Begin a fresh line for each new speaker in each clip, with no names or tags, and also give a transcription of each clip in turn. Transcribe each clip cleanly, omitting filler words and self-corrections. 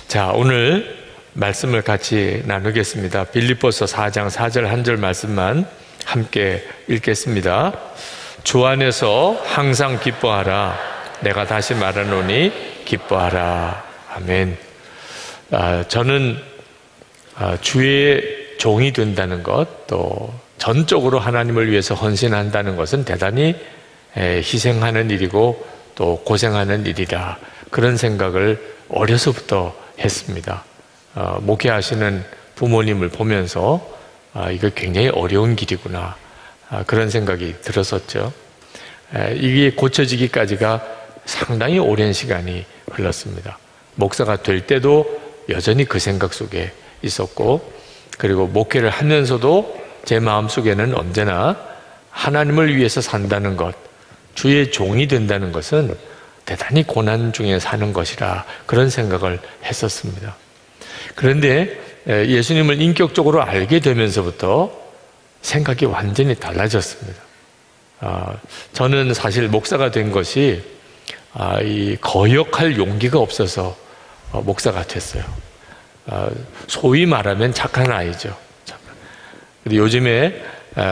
자, 오늘 말씀을 같이 나누겠습니다. 빌립보서 4장 4절 한 절 말씀만 함께 읽겠습니다. 주 안에서 항상 기뻐하라. 내가 다시 말하노니 기뻐하라. 아멘. 저는 주의 종이 된다는 것, 또 전적으로 하나님을 위해서 헌신한다는 것은 대단히 희생하는 일이고 또 고생하는 일이다, 그런 생각을 어려서부터 했습니다. 목회하시는 부모님을 보면서 이거 굉장히 어려운 길이구나, 그런 생각이 들었었죠. 이게 고쳐지기까지가 상당히 오랜 시간이 흘렀습니다. 목사가 될 때도 여전히 그 생각 속에 있었고, 그리고 목회를 하면서도 제 마음속에는 언제나 하나님을 위해서 산다는 것, 주의 종이 된다는 것은 대단히 고난 중에 사는 것이라, 그런 생각을 했었습니다. 그런데 예수님을 인격적으로 알게 되면서부터 생각이 완전히 달라졌습니다. 저는 사실 목사가 된 것이 이 거역할 용기가 없어서 목사가 됐어요. 소위 말하면 착한 아이죠. 근데 요즘에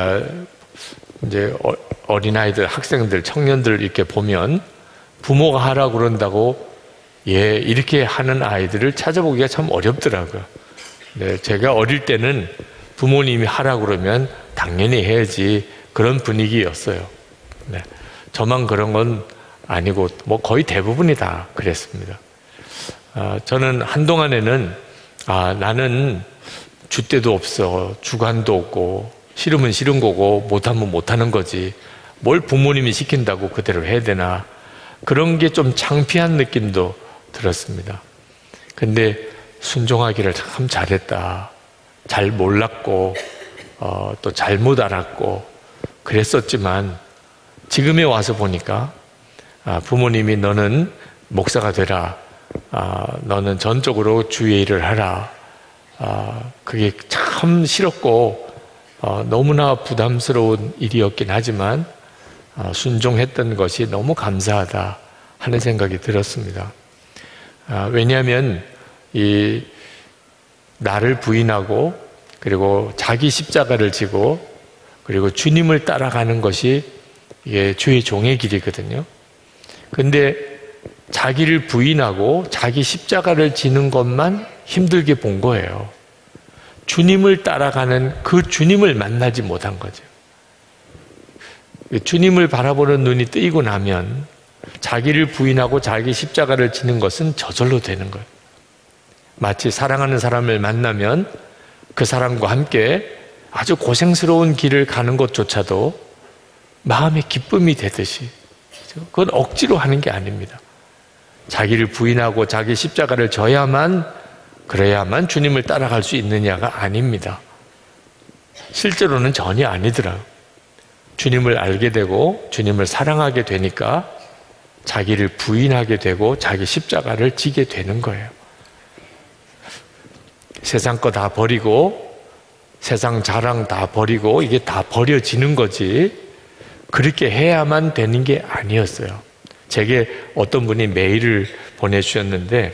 이제 어린아이들, 학생들, 청년들 이렇게 보면 부모가 하라고 그런다고 이렇게 하는 아이들을 찾아보기가 참 어렵더라고요. 네, 제가 어릴 때는 부모님이 하라고 그러면 당연히 해야지, 그런 분위기였어요. 네, 저만 그런 건 아니고 뭐 거의 대부분이 다 그랬습니다. 저는 한동안에는 나는 줏대도 없어, 주관도 없고, 싫으면 싫은 거고 못하면 못하는 거지, 뭘 부모님이 시킨다고 그대로 해야 되나, 그런 게 좀 창피한 느낌도 들었습니다. 근데 순종하기를 참 잘했다, 잘 몰랐고 또 잘못 알았고 그랬었지만, 지금에 와서 보니까 부모님이 너는 목사가 되라, 너는 전적으로 주의 일을 하라, 그게 참 싫었고 너무나 부담스러운 일이었긴 하지만 순종했던 것이 너무 감사하다 하는 생각이 들었습니다. 왜냐하면 이 나를 부인하고, 그리고 자기 십자가를 지고, 그리고 주님을 따라가는 것이 이게 주의 종의 길이거든요. 근데 자기를 부인하고 자기 십자가를 지는 것만 힘들게 본 거예요. 주님을 따라가는 그 주님을 만나지 못한 거죠. 주님을 바라보는 눈이 뜨이고 나면 자기를 부인하고 자기 십자가를 지는 것은 저절로 되는 거예요. 마치 사랑하는 사람을 만나면 그 사람과 함께 아주 고생스러운 길을 가는 것조차도 마음의 기쁨이 되듯이, 그건 억지로 하는 게 아닙니다. 자기를 부인하고 자기 십자가를 그래야만 주님을 따라갈 수 있느냐가 아닙니다. 실제로는 전혀 아니더라고요. 주님을 알게 되고 주님을 사랑하게 되니까 자기를 부인하게 되고 자기 십자가를 지게 되는 거예요. 세상 거 다 버리고, 세상 자랑 다 버리고, 이게 다 버려지는 거지, 그렇게 해야만 되는 게 아니었어요. 제게 어떤 분이 메일을 보내주셨는데,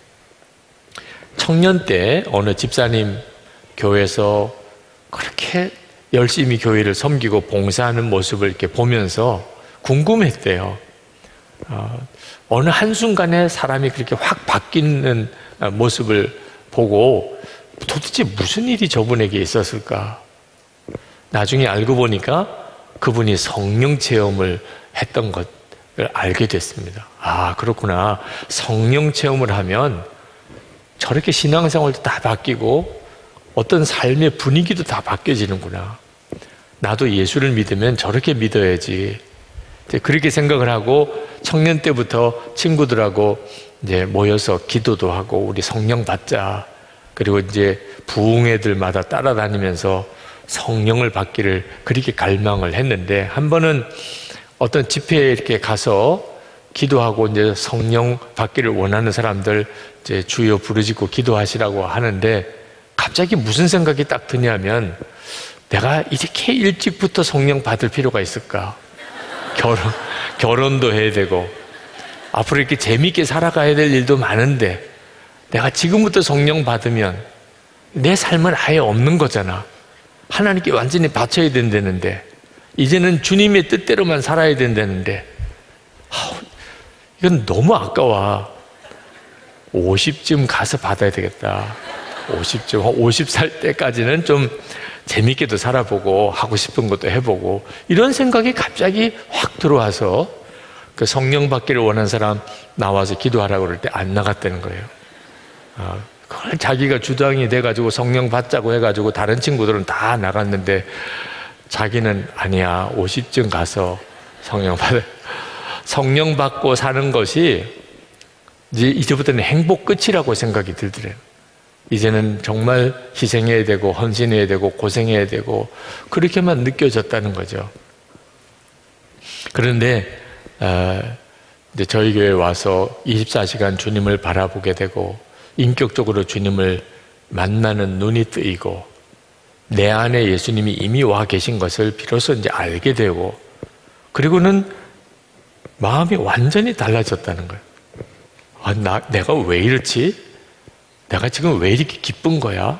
청년 때 어느 집사님 교회에서 그렇게 열심히 교회를 섬기고 봉사하는 모습을 이렇게 보면서 궁금했대요. 어느 한순간에 사람이 그렇게 확 바뀌는 모습을 보고 도대체 무슨 일이 저분에게 있었을까? 나중에 알고 보니까 그분이 성령 체험을 했던 것을 알게 됐습니다. 그렇구나. 성령 체험을 하면 저렇게 신앙생활도 다 바뀌고 어떤 삶의 분위기도 다 바뀌어지는구나. 나도 예수를 믿으면 저렇게 믿어야지. 그렇게 생각을 하고 청년 때부터 친구들하고 이제 모여서 기도도 하고 우리 성령 받자. 그리고 이제 부흥회들마다 따라다니면서 성령을 받기를 그렇게 갈망을 했는데, 한 번은 어떤 집회에 이렇게 가서 기도하고 이제 성령 받기를 원하는 사람들 이제 주여 부르짖고 기도하시라고 하는데, 갑자기 무슨 생각이 딱 드냐면, 내가 이렇게 일찍부터 성령 받을 필요가 있을까? 결혼도 해야 되고 앞으로 이렇게 재미있게 살아가야 될 일도 많은데 내가 지금부터 성령 받으면 내 삶은 아예 없는 거잖아. 하나님께 완전히 바쳐야 된다는데, 이제는 주님의 뜻대로만 살아야 된다는데, 이건 너무 아까워. 50쯤 가서 받아야 되겠다. 50살 때까지는 좀 재밌게도 살아보고 하고 싶은 것도 해보고, 이런 생각이 갑자기 확 들어와서 그 성령 받기를 원하는 사람 나와서 기도하라고 그럴 때 안 나갔다는 거예요. 그걸 자기가 주장이 돼가지고 성령 받자고 해가지고 다른 친구들은 다 나갔는데 자기는 아니야, 50쯤 가서 성령 받고 사는 것이 이제부터는 행복 끝이라고 생각이 들더래요. 이제는 정말 희생해야 되고 헌신해야 되고 고생해야 되고 그렇게만 느껴졌다는 거죠. 그런데 이제 저희 교회에 와서 24시간 주님을 바라보게 되고 인격적으로 주님을 만나는 눈이 뜨이고 내 안에 예수님이 이미 와 계신 것을 비로소 이제 알게 되고, 그리고는 마음이 완전히 달라졌다는 거예요. 내가 왜 이렇지? 내가 지금 왜 이렇게 기쁜 거야?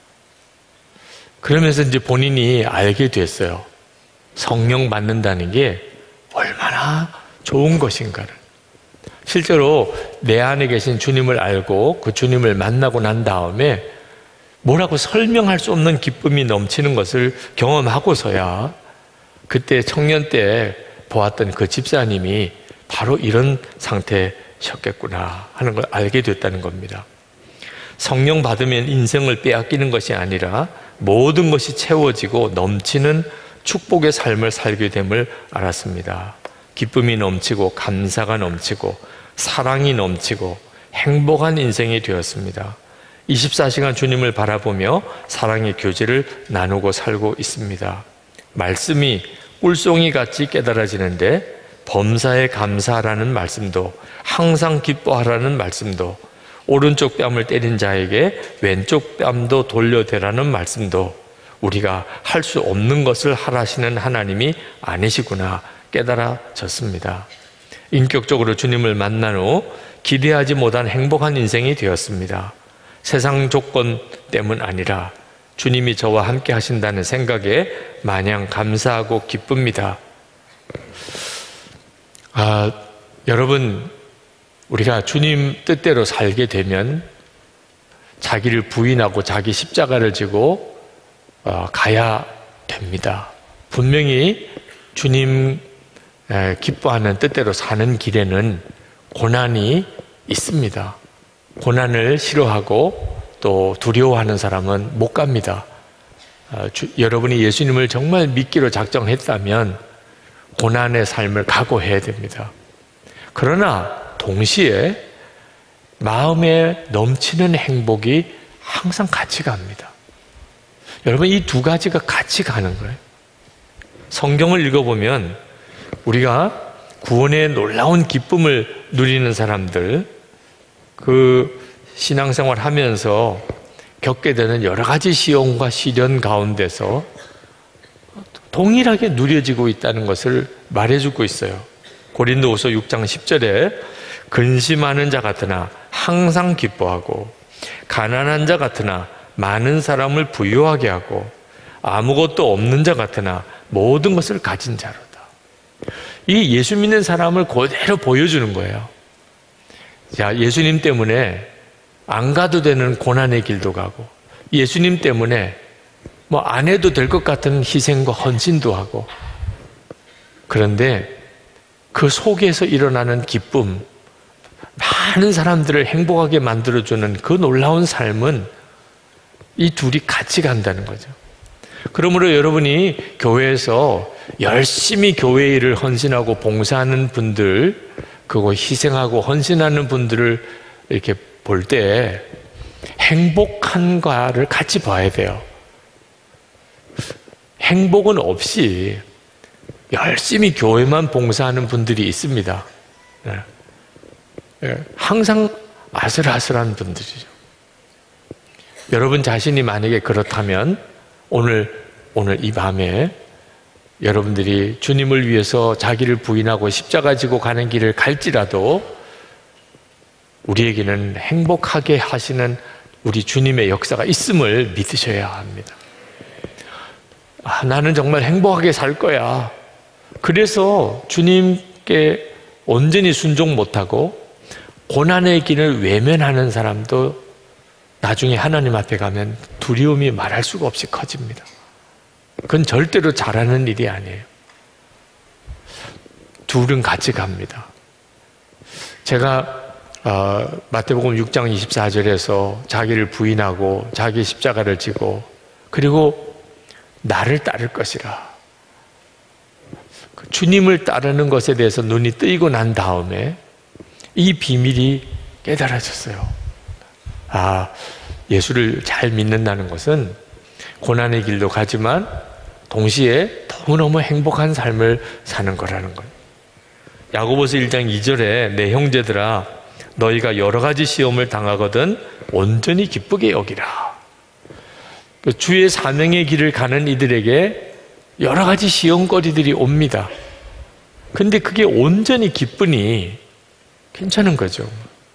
그러면서 이제 본인이 알게 됐어요. 성령 받는다는 게 얼마나 좋은 것인가를. 실제로 내 안에 계신 주님을 알고 그 주님을 만나고 난 다음에 뭐라고 설명할 수 없는 기쁨이 넘치는 것을 경험하고서야 그때 청년 때 보았던 그 집사님이 바로 이런 상태셨겠구나 하는 걸 알게 됐다는 겁니다. 성령 받으면 인생을 빼앗기는 것이 아니라 모든 것이 채워지고 넘치는 축복의 삶을 살게 됨을 알았습니다. 기쁨이 넘치고 감사가 넘치고 사랑이 넘치고 행복한 인생이 되었습니다. 24시간 주님을 바라보며 사랑의 교제를 나누고 살고 있습니다. 말씀이 꿀송이같이 깨달아지는데 범사에 감사하라는 말씀도, 항상 기뻐하라는 말씀도, 오른쪽 뺨을 때린 자에게 왼쪽 뺨도 돌려대라는 말씀도 우리가 할 수 없는 것을 하라시는 하나님이 아니시구나 깨달아졌습니다. 인격적으로 주님을 만난 후 기대하지 못한 행복한 인생이 되었습니다. 세상 조건 때문 아니라 주님이 저와 함께 하신다는 생각에 마냥 감사하고 기쁩니다. 여러분, 우리가 주님 뜻대로 살게 되면 자기를 부인하고 자기 십자가를 지고 가야 됩니다. 분명히 주님 기뻐하는 뜻대로 사는 길에는 고난이 있습니다. 고난을 싫어하고 또 두려워하는 사람은 못 갑니다. 여러분이 예수님을 정말 믿기로 작정했다면 고난의 삶을 각오해야 됩니다. 그러나 동시에 마음에 넘치는 행복이 항상 같이 갑니다. 여러분, 이 두 가지가 같이 가는 거예요. 성경을 읽어보면 우리가 구원의 놀라운 기쁨을 누리는 사람들, 그 신앙생활 하면서 겪게 되는 여러 가지 시험과 시련 가운데서 동일하게 누려지고 있다는 것을 말해주고 있어요. 고린도후서 6장 10절에 근심하는 자 같으나 항상 기뻐하고 가난한 자 같으나 많은 사람을 부유하게 하고 아무것도 없는 자 같으나 모든 것을 가진 자로다. 이 예수 믿는 사람을 그대로 보여주는 거예요. 자, 예수님 때문에 안 가도 되는 고난의 길도 가고, 예수님 때문에 뭐 안 해도 될 것 같은 희생과 헌신도 하고, 그런데 그 속에서 일어나는 기쁨, 많은 사람들을 행복하게 만들어주는 그 놀라운 삶은 이 둘이 같이 간다는 거죠. 그러므로 여러분이 교회에서 열심히 교회 일을 헌신하고 봉사하는 분들, 그거 희생하고 헌신하는 분들을 이렇게 볼 때 행복한가를 같이 봐야 돼요. 행복은 없이 열심히 교회만 봉사하는 분들이 있습니다. 항상 아슬아슬한 분들이죠. 여러분 자신이 만약에 그렇다면 오늘 이 밤에 여러분들이 주님을 위해서 자기를 부인하고 십자가 지고 가는 길을 갈지라도 우리에게는 행복하게 하시는 우리 주님의 역사가 있음을 믿으셔야 합니다. 나는 정말 행복하게 살 거야. 그래서 주님께 온전히 순종 못하고 고난의 길을 외면하는 사람도 나중에 하나님 앞에 가면 두려움이 말할 수가 없이 커집니다. 그건 절대로 잘하는 일이 아니에요. 둘은 같이 갑니다. 제가 마태복음 6장 24절에서 자기를 부인하고 자기 십자가를 지고 그리고 나를 따를 것이라. 주님을 따르는 것에 대해서 눈이 뜨이고 난 다음에 이 비밀이 깨달아졌어요. 예수를 잘 믿는다는 것은 고난의 길도 가지만 동시에 너무너무 행복한 삶을 사는 거라는 거예요. 야고보서 1장 2절에 내 형제들아 너희가 여러 가지 시험을 당하거든 온전히 기쁘게 여기라. 주의 사명의 길을 가는 이들에게 여러 가지 시험거리들이 옵니다. 근데 그게 온전히 기쁘니 괜찮은 거죠.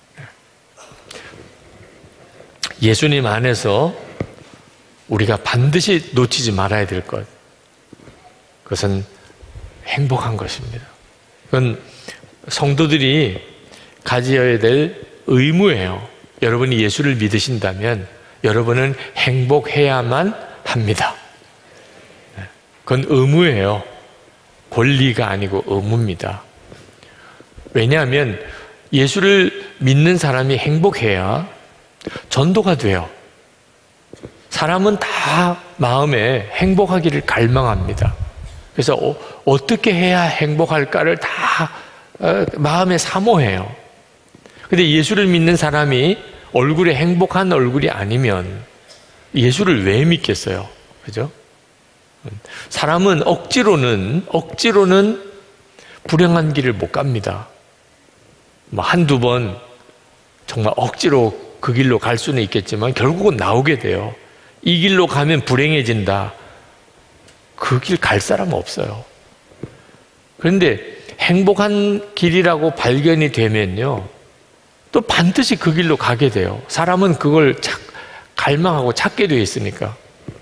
예수님 안에서 우리가 반드시 놓치지 말아야 될 것, 그것은 행복한 것입니다. 그건 성도들이 가져야 될 의무예요. 여러분이 예수를 믿으신다면 여러분은 행복해야만 합니다. 그건 의무예요. 권리가 아니고 의무입니다. 왜냐하면 예수를 믿는 사람이 행복해야 전도가 돼요. 사람은 다 마음에 행복하기를 갈망합니다. 그래서 어떻게 해야 행복할까를 다 마음에 사모해요. 근데 예수를 믿는 사람이 얼굴에 행복한 얼굴이 아니면 예수를 왜 믿겠어요? 그죠? 사람은 억지로는 불행한 길을 못 갑니다. 한두 번 정말 억지로 그 길로 갈 수는 있겠지만 결국은 나오게 돼요. 이 길로 가면 불행해진다. 그 길 갈 사람은 없어요. 그런데 행복한 길이라고 발견이 되면요, 또 반드시 그 길로 가게 돼요. 사람은 그걸 갈망하고 찾게 되어 있으니까.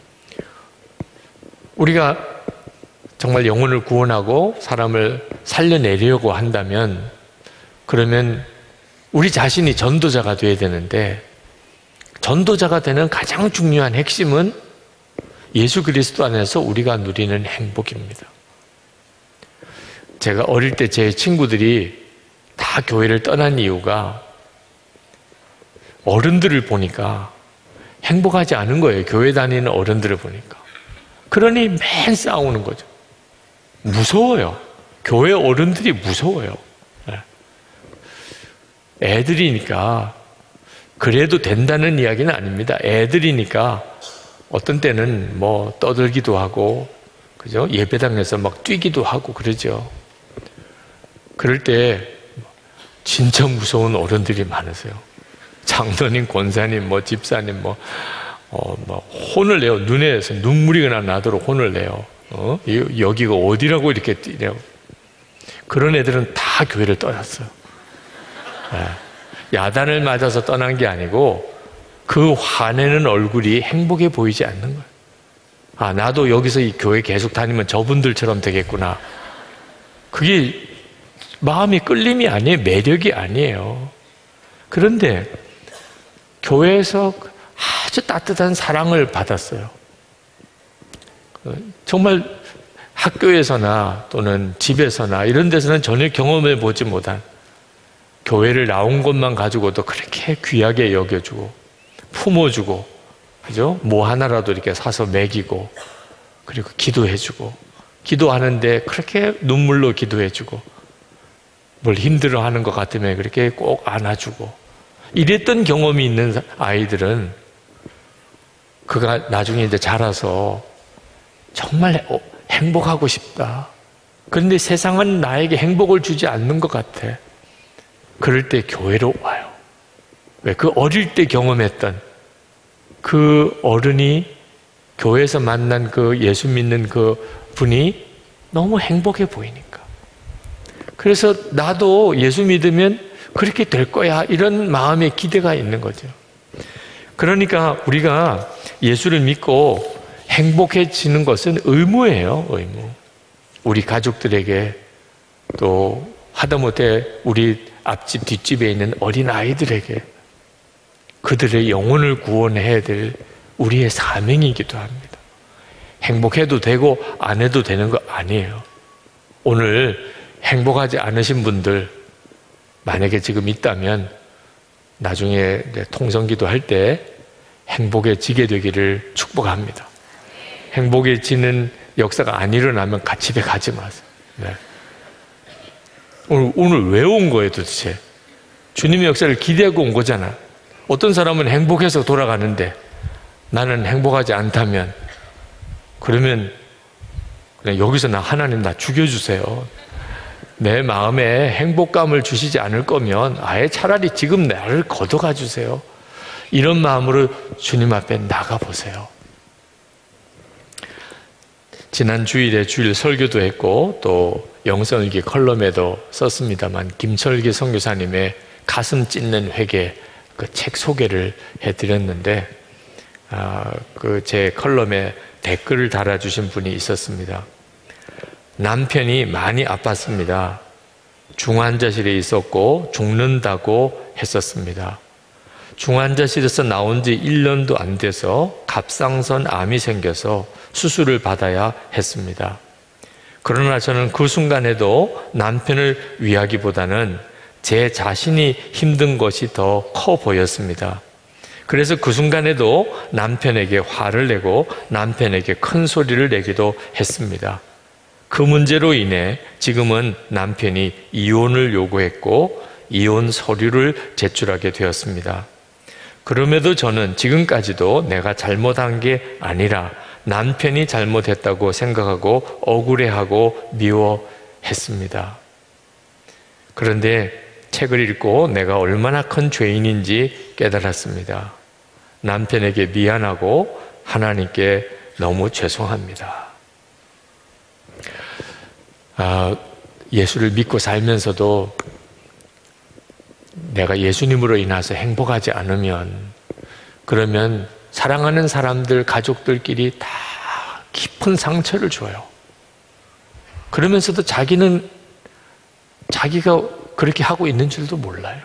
우리가 정말 영혼을 구원하고 사람을 살려내려고 한다면 그러면 우리 자신이 전도자가 되어야 되는데 전도자가 되는 가장 중요한 핵심은 예수 그리스도 안에서 우리가 누리는 행복입니다. 제가 어릴 때 제 친구들이 다 교회를 떠난 이유가 어른들을 보니까 행복하지 않은 거예요. 교회 다니는 어른들을 보니까. 그러니 맨 싸우는 거죠. 무서워요. 교회 어른들이 무서워요. 애들이니까 그래도 된다는 이야기는 아닙니다. 애들이니까 어떤 때는 떠들기도 하고, 그죠? 예배당에서 막 뛰기도 하고 그러죠. 그럴 때 진짜 무서운 어른들이 많으세요. 장로님, 권사님, 집사님, 혼을 내요. 눈에서 눈물이 나도록 혼을 내요. 여기가 어디라고 이렇게 뛰냐고. 그런 애들은 다 교회를 떠났어요. 야단을 맞아서 떠난 게 아니고 그 화내는 얼굴이 행복해 보이지 않는 거예요. 나도 여기서 이 교회 계속 다니면 저분들처럼 되겠구나. 그게 마음이 끌림이 아니에요. 매력이 아니에요. 그런데 교회에서 아주 따뜻한 사랑을 받았어요. 정말 학교에서나 또는 집에서나 이런 데서는 전혀 경험해 보지 못한, 교회를 나온 것만 가지고도 그렇게 귀하게 여겨주고 품어주고, 그죠? 뭐 하나라도 이렇게 사서 먹이고, 그리고 기도해주고, 기도하는데 그렇게 눈물로 기도해주고, 뭘 힘들어하는 것 같으면 그렇게 꼭 안아주고, 이랬던 경험이 있는 아이들은 그가 나중에 이제 자라서 정말 행복하고 싶다. 그런데 세상은 나에게 행복을 주지 않는 것 같아. 그럴 때 교회로 와요. 왜? 그 어릴 때 경험했던 그 어른이, 교회에서 만난 그 예수 믿는 그 분이 너무 행복해 보이니까. 그래서 나도 예수 믿으면 그렇게 될 거야. 이런 마음의 기대가 있는 거죠. 그러니까 우리가 예수를 믿고 행복해지는 것은 의무예요. 의무. 우리 가족들에게, 또 하다못해 우리 앞집 뒷집에 있는 어린아이들에게 그들의 영혼을 구원해야 될 우리의 사명이기도 합니다. 행복해도 되고 안 해도 되는 거 아니에요. 오늘 행복하지 않으신 분들 만약에 지금 있다면 나중에 통성기도 할 때 행복해지게 되기를 축복합니다. 행복해지는 역사가 안 일어나면 집에 가지 마세요. 네. 오늘 왜 온 거예요 도대체? 주님의 역사를 기대하고 온 거잖아. 어떤 사람은 행복해서 돌아가는데 나는 행복하지 않다면, 그러면 그냥 여기서 하나님 나 죽여주세요. 내 마음에 행복감을 주시지 않을 거면 아예 차라리 지금 나를 걷어가 주세요. 이런 마음으로 주님 앞에 나가보세요. 지난 주일에 주일 설교도 했고 또 영성일기 컬럼에도 썼습니다만, 김철기 선교사님의 가슴 찢는 회개 그 책 소개를 해드렸는데, 그 제 컬럼에 댓글을 달아주신 분이 있었습니다. 남편이 많이 아팠습니다. 중환자실에 있었고 죽는다고 했었습니다. 중환자실에서 나온 지 1년도 안 돼서 갑상선 암이 생겨서 수술을 받아야 했습니다. 그러나 저는 그 순간에도 남편을 위하기보다는 제 자신이 힘든 것이 더 커 보였습니다. 그래서 그 순간에도 남편에게 화를 내고 남편에게 큰 소리를 내기도 했습니다. 그 문제로 인해 지금은 남편이 이혼을 요구했고 이혼 서류를 제출하게 되었습니다. 그럼에도 저는 지금까지도 내가 잘못한 게 아니라 남편이 잘못했다고 생각하고 억울해하고 미워했습니다. 그런데 책을 읽고 내가 얼마나 큰 죄인인지 깨달았습니다. 남편에게 미안하고 하나님께 너무 죄송합니다. 예수를 믿고 살면서도 내가 예수님으로 인해서 행복하지 않으면, 그러면 사랑하는 사람들, 가족들끼리 다 깊은 상처를 줘요. 그러면서도 자기가 그렇게 하고 있는 줄도 몰라요.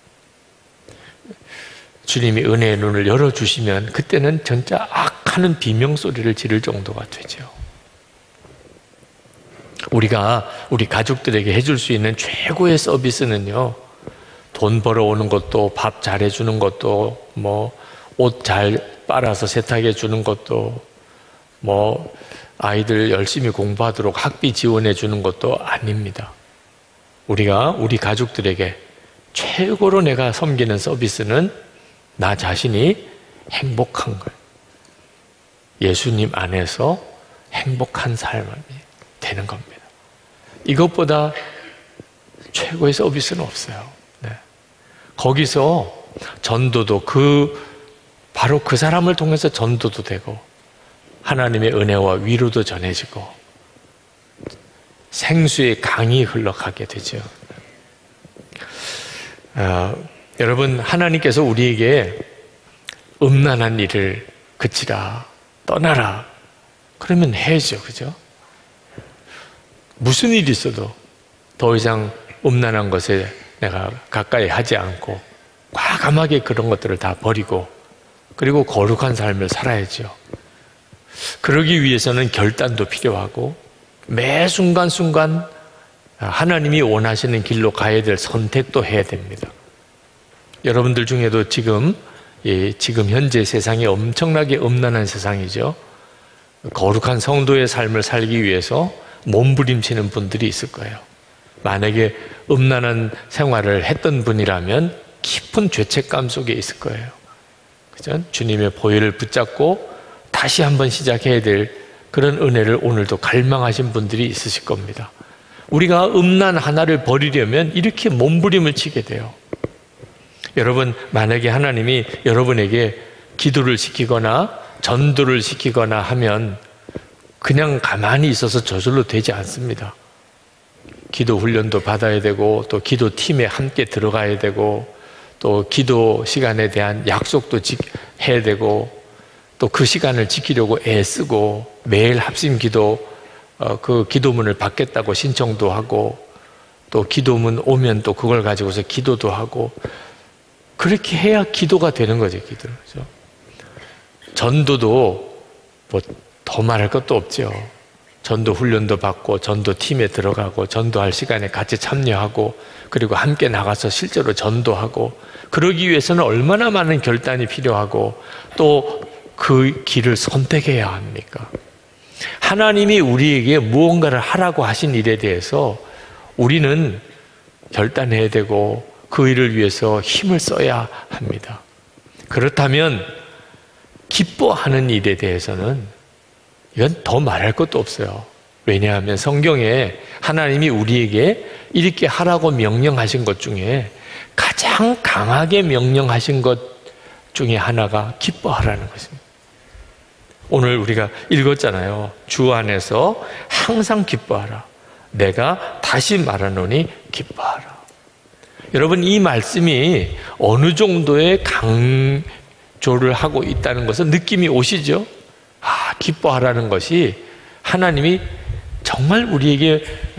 주님이 은혜의 눈을 열어주시면 그때는 진짜 악하는 비명소리를 지를 정도가 되죠. 우리가 우리 가족들에게 해줄 수 있는 최고의 서비스는요, 돈 벌어오는 것도, 밥 잘해주는 것도, 옷 잘 빨아서 세탁해 주는 것도, 아이들 열심히 공부하도록 학비 지원해 주는 것도 아닙니다. 우리가 우리 가족들에게 최고로 내가 섬기는 서비스는 나 자신이 행복한 걸, 예수님 안에서 행복한 삶이 되는 겁니다. 이것보다 최고의 서비스는 없어요. 네. 거기서 전도도 바로 그 사람을 통해서 전도도 되고 하나님의 은혜와 위로도 전해지고 생수의 강이 흘러가게 되죠. 여러분, 하나님께서 우리에게 음란한 일을 그치라, 떠나라, 그러면 해야죠. 그죠? 무슨 일이 있어도 더 이상 음란한 것에 내가 가까이 하지 않고 과감하게 그런 것들을 다 버리고 그리고 거룩한 삶을 살아야죠. 그러기 위해서는 결단도 필요하고 매 순간순간 하나님이 원하시는 길로 가야 될 선택도 해야 됩니다. 여러분들 중에도 지금 현재 세상이 엄청나게 음란한 세상이죠. 거룩한 성도의 삶을 살기 위해서 몸부림치는 분들이 있을 거예요. 만약에 음란한 생활을 했던 분이라면 깊은 죄책감 속에 있을 거예요. 그죠? 주님의 보혈을 붙잡고 다시 한번 시작해야 될 그런 은혜를 오늘도 갈망하신 분들이 있으실 겁니다. 우리가 음란 하나를 버리려면 이렇게 몸부림을 치게 돼요. 여러분, 만약에 하나님이 여러분에게 기도를 시키거나 전도를 시키거나 하면 그냥 가만히 있어서 저절로 되지 않습니다. 기도 훈련도 받아야 되고 또 기도팀에 함께 들어가야 되고 또 기도 시간에 대한 약속도 해야 되고 또 그 시간을 지키려고 애쓰고 매일 합심 기도 그 기도문을 받겠다고 신청도 하고 또 기도문 오면 또 그걸 가지고서 기도도 하고 그렇게 해야 기도가 되는 거죠. 기도는. 그렇죠? 전도도 뭐 더 말할 것도 없죠. 전도 훈련도 받고 전도 팀에 들어가고 전도할 시간에 같이 참여하고 그리고 함께 나가서 실제로 전도하고 그러기 위해서는 얼마나 많은 결단이 필요하고 또 그 길을 선택해야 합니까? 하나님이 우리에게 무언가를 하라고 하신 일에 대해서 우리는 결단해야 되고 그 일을 위해서 힘을 써야 합니다. 그렇다면 기뻐하는 일에 대해서는 이건 더 말할 것도 없어요. 왜냐하면 성경에 하나님이 우리에게 이렇게 하라고 명령하신 것 중에 가장 강하게 명령하신 것 중에 하나가 기뻐하라는 것입니다. 오늘 우리가 읽었잖아요. 주 안에서 항상 기뻐하라. 내가 다시 말하노니 기뻐하라. 여러분, 이 말씀이 어느 정도의 강조를 하고 있다는 것은 느낌이 오시죠? 기뻐하라는 것이 하나님이 정말 우리에게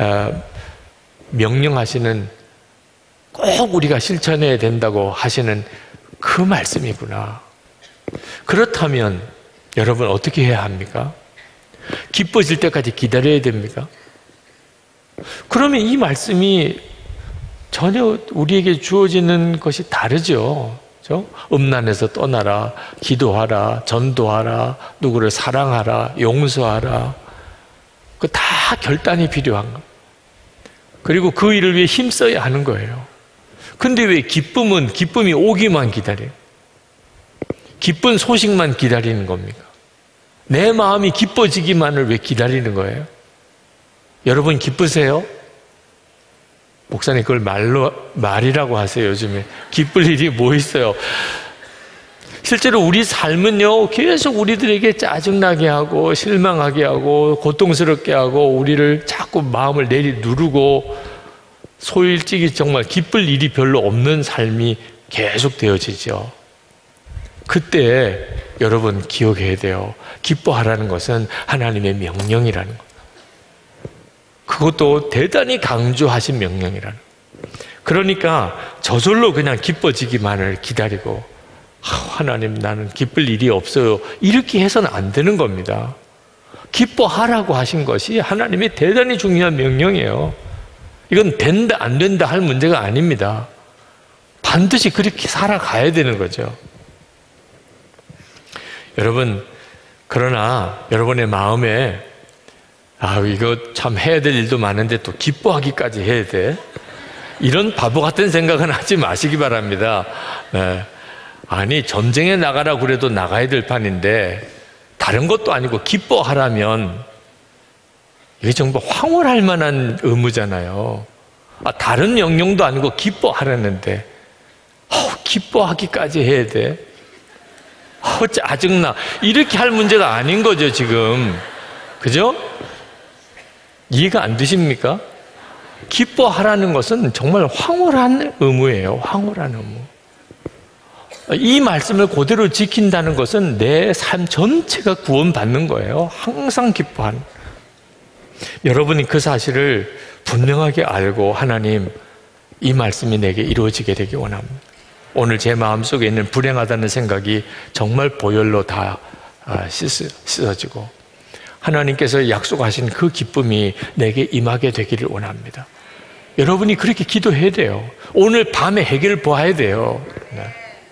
명령하시는 꼭 우리가 실천해야 된다고 하시는 그 말씀이구나. 그렇다면 여러분 어떻게 해야 합니까? 기뻐질 때까지 기다려야 됩니까? 그러면 이 말씀이 전혀 우리에게 주어지는 것이 다르죠. 그렇죠? 음란에서 떠나라, 기도하라, 전도하라, 누구를 사랑하라, 용서하라. 그 다 결단이 필요한 거. 그리고 그 일을 위해 힘써야 하는 거예요. 근데 왜 기쁨이 오기만 기다려요? 기쁜 소식만 기다리는 겁니까? 내 마음이 기뻐지기만을 왜 기다리는 거예요? 여러분 기쁘세요? 목사님 그걸 말이라고 하세요. 요즘에 기쁠 일이 뭐 있어요? 실제로 우리 삶은요 계속 우리들에게 짜증나게 하고 실망하게 하고 고통스럽게 하고 우리를 자꾸 마음을 누르고 소일찍이 정말 기쁠 일이 별로 없는 삶이 계속 되어지죠. 그때 여러분 기억해야 돼요. 기뻐하라는 것은 하나님의 명령이라는 것. 그것도 대단히 강조하신 명령이라는 것. 그러니까 저절로 그냥 기뻐지기만을 기다리고 하나님 나는 기쁠 일이 없어요. 이렇게 해서는 안 되는 겁니다. 기뻐하라고 하신 것이 하나님의 대단히 중요한 명령이에요. 이건 된다 안 된다 할 문제가 아닙니다. 반드시 그렇게 살아가야 되는 거죠. 여러분, 그러나 여러분의 마음에 이거 참 해야 될 일도 많은데 또 기뻐하기까지 해야 돼. 이런 바보 같은 생각은 하지 마시기 바랍니다. 네. 아니 전쟁에 나가라 그래도 나가야 될 판인데 다른 것도 아니고 기뻐하라면 이게 정말 황홀할 만한 의무잖아요. 다른 명령도 아니고 기뻐하라는데 기뻐하기까지 해야 돼. 짜증나. 이렇게 할 문제가 아닌 거죠 지금. 그죠? 이해가 안 되십니까? 기뻐하라는 것은 정말 황홀한 의무예요. 황홀한 의무. 이 말씀을 그대로 지킨다는 것은 내 삶 전체가 구원받는 거예요. 항상 기뻐하는. 여러분이 그 사실을 분명하게 알고 하나님 이 말씀이 내게 이루어지게 되기 원합니다. 오늘 제 마음속에 있는 불행하다는 생각이 정말 보혈로 다 씻어지고 하나님께서 약속하신 그 기쁨이 내게 임하게 되기를 원합니다. 여러분이 그렇게 기도해야 돼요. 오늘 밤에 해결을 보아야 돼요. 네.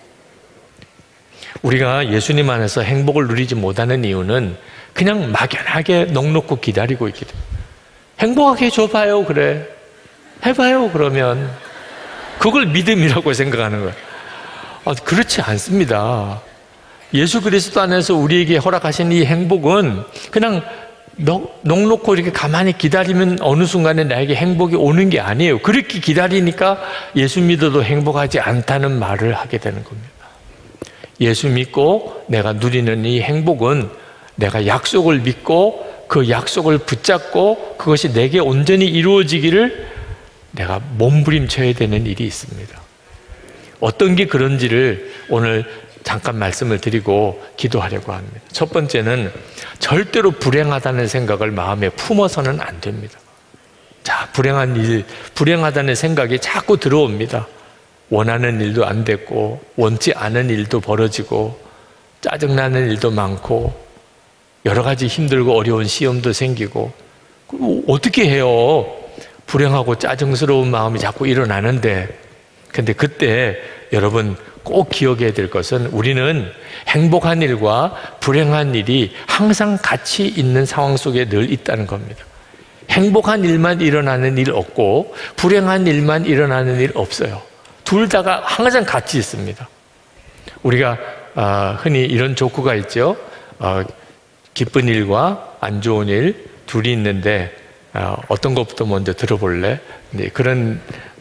우리가 예수님 안에서 행복을 누리지 못하는 이유는 그냥 막연하게 넋놓고 기다리고 있기 때문에. 행복하게 해줘봐요. 그래. 해봐요. 그러면 그걸 믿음이라고 생각하는 거예요. 그렇지 않습니다. 예수 그리스도 안에서 우리에게 허락하신 이 행복은 그냥 넋놓고 이렇게 가만히 기다리면 어느 순간에 나에게 행복이 오는 게 아니에요. 그렇게 기다리니까 예수 믿어도 행복하지 않다는 말을 하게 되는 겁니다. 예수 믿고 내가 누리는 이 행복은 내가 약속을 믿고 그 약속을 붙잡고 그것이 내게 온전히 이루어지기를 내가 몸부림쳐야 되는 일이 있습니다. 어떤 게 그런지를 오늘 잠깐 말씀을 드리고 기도하려고 합니다. 첫 번째는 절대로 불행하다는 생각을 마음에 품어서는 안 됩니다. 자, 불행하다는 생각이 자꾸 들어옵니다. 원하는 일도 안 됐고, 원치 않은 일도 벌어지고, 짜증나는 일도 많고, 여러 가지 힘들고 어려운 시험도 생기고, 어떻게 해요? 불행하고 짜증스러운 마음이 자꾸 일어나는데, 근데 그때 여러분 꼭 기억해야 될 것은 우리는 행복한 일과 불행한 일이 항상 같이 있는 상황 속에 늘 있다는 겁니다. 행복한 일만 일어나는 일 없고 불행한 일만 일어나는 일 없어요. 둘 다가 항상 같이 있습니다. 우리가 흔히 이런 조크가 있죠. 기쁜 일과 안 좋은 일 둘이 있는데 어떤 것부터 먼저 들어볼래? 네, 그런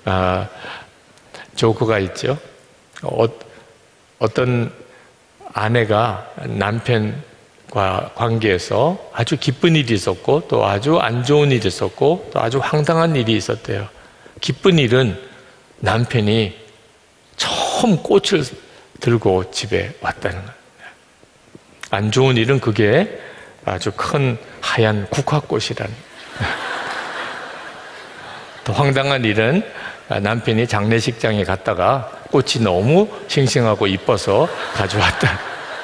조크가 있죠. 어떤 아내가 남편과 관계에서 아주 기쁜 일이 있었고 또 아주 안 좋은 일이 있었고 또 아주 황당한 일이 있었대요. 기쁜 일은 남편이 처음 꽃을 들고 집에 왔다는 거예요. 안 좋은 일은 그게 아주 큰 하얀 국화꽃이라는. 또 황당한 일은 남편이 장례식장에 갔다가 꽃이 너무 싱싱하고 이뻐서 가져왔다.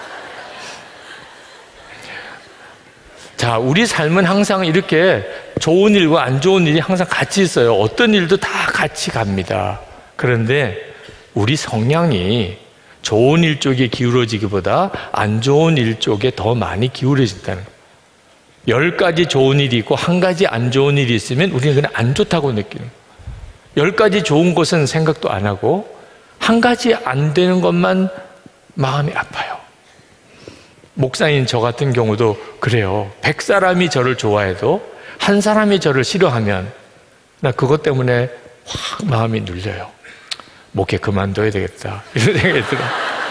자, 우리 삶은 항상 이렇게 좋은 일과 안 좋은 일이 항상 같이 있어요. 어떤 일도 다 같이 갑니다. 그런데 우리 성향이 좋은 일 쪽에 기울어지기보다 안 좋은 일 쪽에 더 많이 기울어진다는 거예요. 10가지 좋은 일이 있고 1가지 안 좋은 일이 있으면 우리는 그냥 안 좋다고 느끼는 거예요. 10가지 좋은 것은 생각도 안 하고 1가지 안 되는 것만 마음이 아파요. 목사인 저 같은 경우도 그래요. 100사람이 저를 좋아해도 한 사람이 저를 싫어하면 나 그것 때문에 확 마음이 눌려요. 목회 그만둬야 되겠다 이런 생각이 들어요.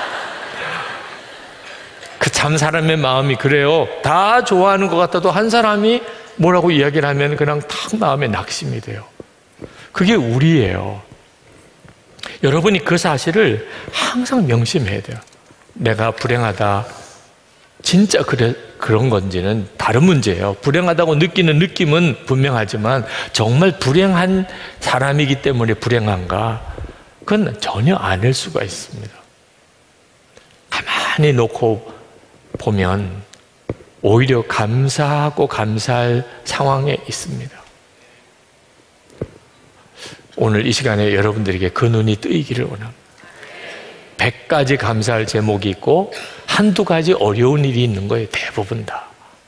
그 참 사람의 마음이 그래요. 다 좋아하는 것 같아도 한 사람이 뭐라고 이야기를 하면 그냥 탁 마음에 낙심이 돼요. 그게 우리예요. 여러분이 그 사실을 항상 명심해야 돼요. 내가 불행하다. 진짜 그런 건지는 다른 문제예요. 불행하다고 느끼는 느낌은 분명하지만 정말 불행한 사람이기 때문에 불행한가? 그건 전혀 아닐 수가 있습니다. 가만히 놓고 보면 오히려 감사하고 감사할 상황에 있습니다. 오늘 이 시간에 여러분들에게 그 눈이 뜨이기를 원합니다. 100가지 감사할 제목이 있고 한두 가지 어려운 일이 있는 거예요. 대부분 다.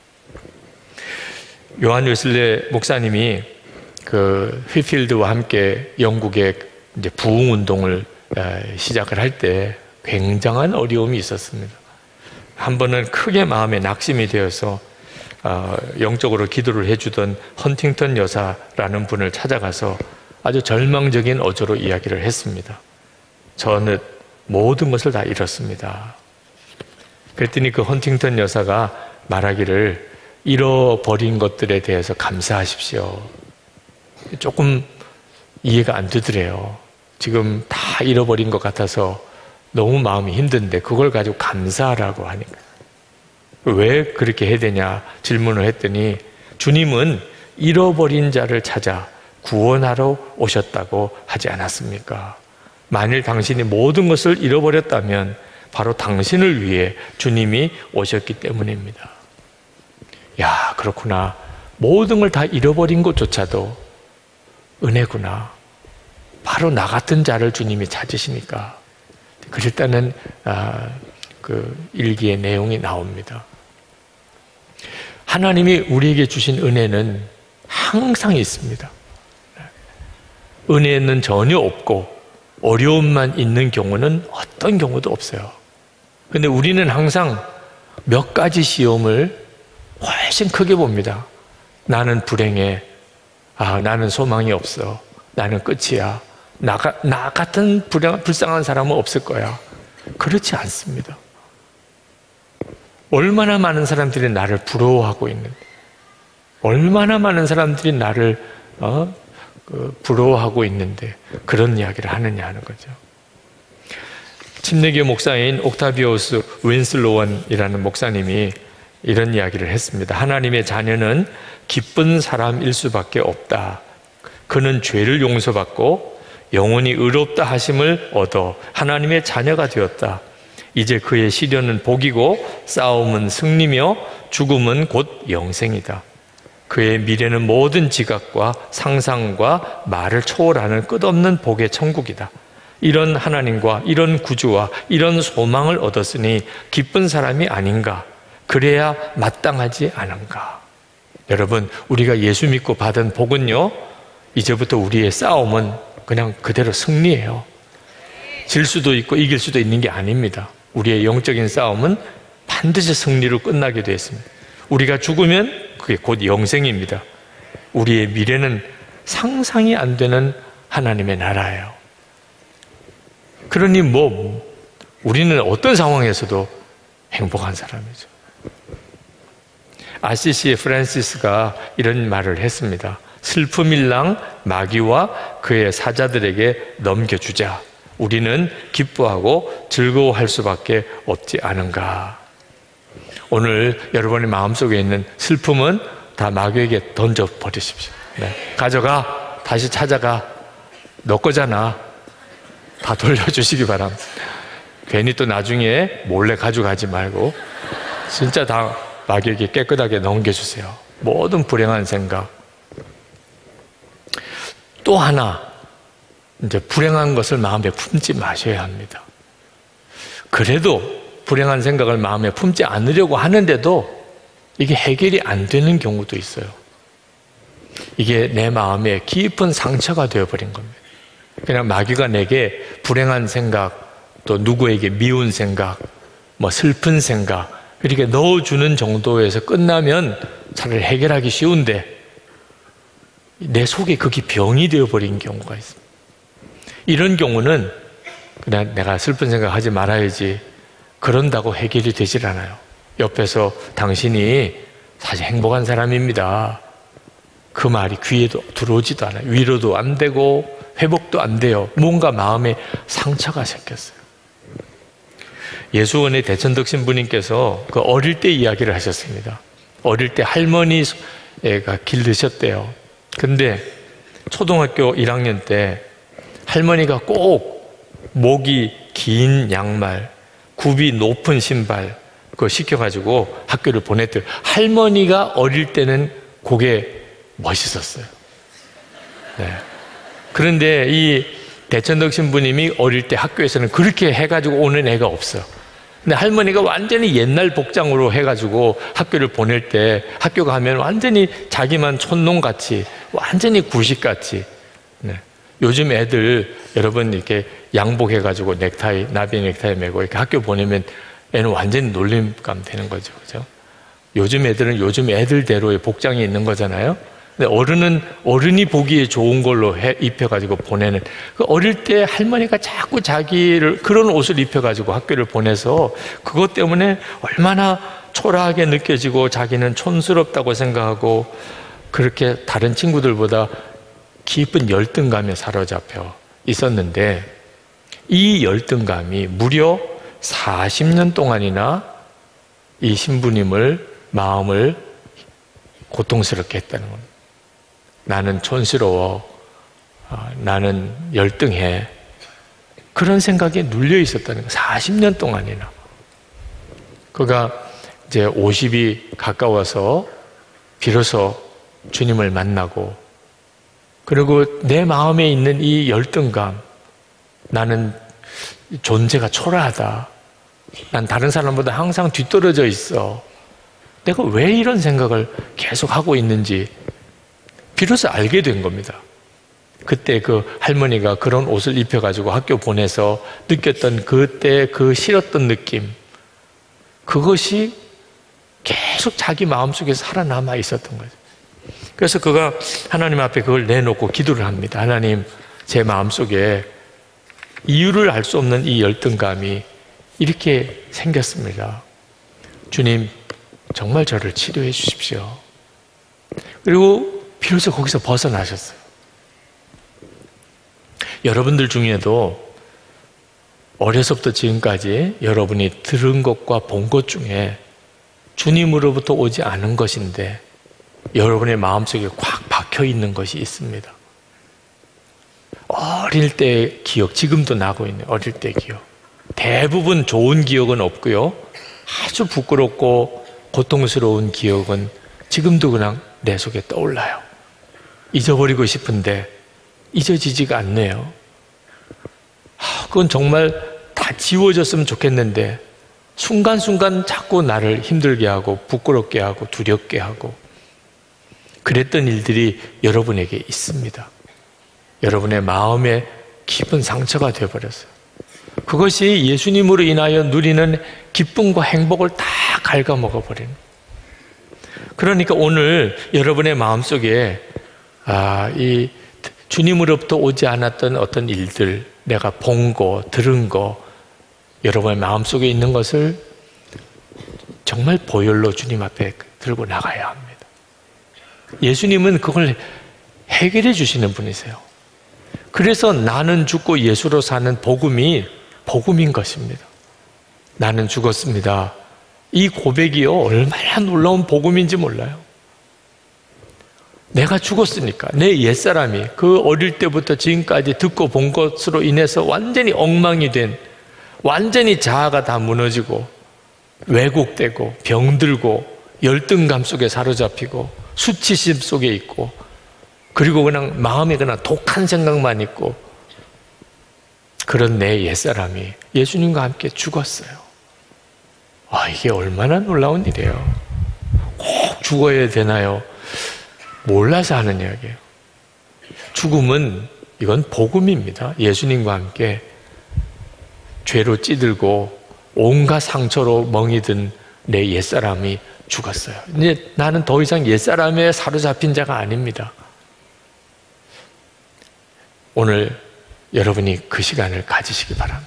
요한 웨슬레 목사님이 그 휘필드와 함께 영국의 이제 부흥 운동을 시작을 할 때 굉장한 어려움이 있었습니다. 한 번은 크게 마음에 낙심이 되어서 영적으로 기도를 해주던 헌팅턴 여사라는 분을 찾아가서 아주 절망적인 어조로 이야기를 했습니다. 저는 모든 것을 다 잃었습니다. 그랬더니 그 헌팅턴 여사가 말하기를 잃어버린 것들에 대해서 감사하십시오. 조금 이해가 안 되더래요. 지금 다 잃어버린 것 같아서 너무 마음이 힘든데 그걸 가지고 감사하라고 하니까. 왜 그렇게 해야 되냐 질문을 했더니 주님은 잃어버린 자를 찾아 구원하러 오셨다고 하지 않았습니까? 만일 당신이 모든 것을 잃어버렸다면 바로 당신을 위해 주님이 오셨기 때문입니다. 야, 그렇구나. 모든 걸 다 잃어버린 것조차도 은혜구나. 바로 나 같은 자를 주님이 찾으시니까. 그랬다는 그 일기의 내용이 나옵니다. 하나님이 우리에게 주신 은혜는 항상 있습니다. 은혜는 전혀 없고 어려움만 있는 경우는 어떤 경우도 없어요. 그런데 우리는 항상 몇 가지 시험을 훨씬 크게 봅니다. 나는 불행해. 나는 소망이 없어. 나는 끝이야. 나 같은 불쌍한 사람은 없을 거야. 그렇지 않습니다. 얼마나 많은 사람들이 나를 부러워하고 있는데, 얼마나 많은 사람들이 나를 부러워하고 있는데 그런 이야기를 하느냐 하는 거죠. 침례교 목사인 옥타비오스 윈슬로원이라는 목사님이 이런 이야기를 했습니다. 하나님의 자녀는 기쁜 사람일 수밖에 없다. 그는 죄를 용서받고 영원히 의롭다 하심을 얻어 하나님의 자녀가 되었다. 이제 그의 시련은 복이고 싸움은 승리며 죽음은 곧 영생이다. 그의 미래는 모든 지각과 상상과 말을 초월하는 끝없는 복의 천국이다. 이런 하나님과 이런 구주와 이런 소망을 얻었으니 기쁜 사람이 아닌가? 그래야 마땅하지 않은가? 여러분, 우리가 예수 믿고 받은 복은요, 이제부터 우리의 싸움은 그냥 그대로 승리예요. 질 수도 있고 이길 수도 있는 게 아닙니다. 우리의 영적인 싸움은 반드시 승리로 끝나게 되어 있습니다. 우리가 죽으면 그게 곧 영생입니다. 우리의 미래는 상상이 안 되는 하나님의 나라예요. 그러니 우리는 어떤 상황에서도 행복한 사람이죠. 아시시의 프란시스가 이런 말을 했습니다. 슬픔일랑 마귀와 그의 사자들에게 넘겨주자. 우리는 기뻐하고 즐거워할 수밖에 없지 않은가. 오늘 여러분의 마음속에 있는 슬픔은 다 마귀에게 던져버리십시오. 네. 가져가. 다시 찾아가. 너 거잖아. 다 돌려주시기 바랍니다. 괜히 또 나중에 몰래 가져가지 말고 진짜 다 마귀에게 깨끗하게 넘겨주세요. 모든 불행한 생각. 또 하나, 이제 불행한 것을 마음에 품지 마셔야 합니다. 그래도 불행한 생각을 마음에 품지 않으려고 하는데도 이게 해결이 안 되는 경우도 있어요. 이게 내 마음에 깊은 상처가 되어버린 겁니다. 그냥 마귀가 내게 불행한 생각, 또 누구에게 미운 생각, 슬픈 생각 이렇게 넣어주는 정도에서 끝나면 차라리 해결하기 쉬운데 내 속에 그게 병이 되어버린 경우가 있습니다. 이런 경우는 그냥 내가 슬픈 생각하지 말아야지 그런다고 해결이 되질 않아요. 옆에서 당신이 사실 행복한 사람입니다. 그 말이 귀에도 들어오지도 않아요. 위로도 안 되고 회복도 안 돼요. 뭔가 마음에 상처가 생겼어요. 예수원의 대천덕 신부님께서 그 어릴 때 이야기를 하셨습니다. 어릴 때 할머니가 기르셨대요. 근데 초등학교 1학년 때 할머니가 꼭 목이 긴 양말, 굽이 높은 신발 그거 시켜가지고 학교를 보냈대요. 할머니가 어릴 때는 그게 멋있었어요. 네. 그런데 이 대천덕 신부님이 어릴 때 학교에서는 그렇게 해가지고 오는 애가 없어요. 근데 할머니가 완전히 옛날 복장으로 해가지고 학교를 보낼 때 학교 가면 완전히 자기만 촌놈같이 완전히 구식같이. 네. 요즘 애들 여러분 이렇게 양복해가지고 넥타이, 나비 넥타이 메고 이렇게 학교 보내면 애는 완전히 놀림감 되는 거죠. 그죠? 요즘 애들은 요즘 애들대로의 복장이 있는 거잖아요. 근데 어른은 어른이 보기에 좋은 걸로 입혀가지고 보내는 그 어릴 때 할머니가 자꾸 자기를 그런 옷을 입혀가지고 학교를 보내서 그것 때문에 얼마나 초라하게 느껴지고 자기는 촌스럽다고 생각하고 그렇게 다른 친구들보다 깊은 열등감에 사로잡혀 있었는데 이 열등감이 무려 40년 동안이나 이 신부님을 마음을 고통스럽게 했다는 겁니다. 나는 촌스러워. 나는 열등해. 그런 생각에 눌려 있었다는 거예요. 40년 동안이나. 그가 이제 50이 가까워서 비로소 주님을 만나고 그리고 내 마음에 있는 이 열등감, 나는 존재가 초라하다. 난 다른 사람보다 항상 뒤떨어져 있어. 내가 왜 이런 생각을 계속 하고 있는지 비로소 알게 된 겁니다. 그때 그 할머니가 그런 옷을 입혀가지고 학교 보내서 느꼈던 그때 그 싫었던 느낌, 그것이 계속 자기 마음속에서 살아남아 있었던 거죠. 그래서 그가 하나님 앞에 그걸 내놓고 기도를 합니다. 하나님, 제 마음속에 이유를 알 수 없는 이 열등감이 이렇게 생겼습니다. 주님, 정말 저를 치료해 주십시오. 그리고 비로소 거기서 벗어나셨어요. 여러분들 중에도 어려서부터 지금까지 여러분이 들은 것과 본 것 중에 주님으로부터 오지 않은 것인데 여러분의 마음속에 꽉 박혀 있는 것이 있습니다. 어릴 때의 기억, 지금도 나고 있는 어릴 때의 기억. 대부분 좋은 기억은 없고요. 아주 부끄럽고 고통스러운 기억은 지금도 그냥 내 속에 떠올라요. 잊어버리고 싶은데 잊어지지가 않네요. 그건 정말 다 지워졌으면 좋겠는데 순간순간 자꾸 나를 힘들게 하고 부끄럽게 하고 두렵게 하고 그랬던 일들이 여러분에게 있습니다. 여러분의 마음에 깊은 상처가 되어버렸어요. 그것이 예수님으로 인하여 누리는 기쁨과 행복을 다 갉아먹어버리는. 그러니까 오늘 여러분의 마음속에 이 주님으로부터 오지 않았던 어떤 일들, 내가 본 거, 들은 거, 여러분의 마음속에 있는 것을 정말 보혈로 주님 앞에 들고 나가야 합니다. 예수님은 그걸 해결해 주시는 분이세요. 그래서 나는 죽고 예수로 사는 복음이 복음인 것입니다. 나는 죽었습니다. 이 고백이요, 얼마나 놀라운 복음인지 몰라요. 내가 죽었으니까 내 옛사람이 그 어릴 때부터 지금까지 듣고 본 것으로 인해서 완전히 엉망이 된, 완전히 자아가 다 무너지고 왜곡되고 병들고 열등감 속에 사로잡히고 수치심 속에 있고 그리고 그냥 마음에 그냥 독한 생각만 있고 그런 내 옛사람이 예수님과 함께 죽었어요. 이게 얼마나 놀라운 일이에요. 꼭 죽어야 되나요? 몰라서 하는 이야기예요. 죽음은 이건 복음입니다. 예수님과 함께 죄로 찌들고 온갖 상처로 멍이든 내 옛사람이 죽었어요. 이제 나는 더 이상 옛사람에 사로잡힌 자가 아닙니다. 오늘 여러분이 그 시간을 가지시기 바랍니다.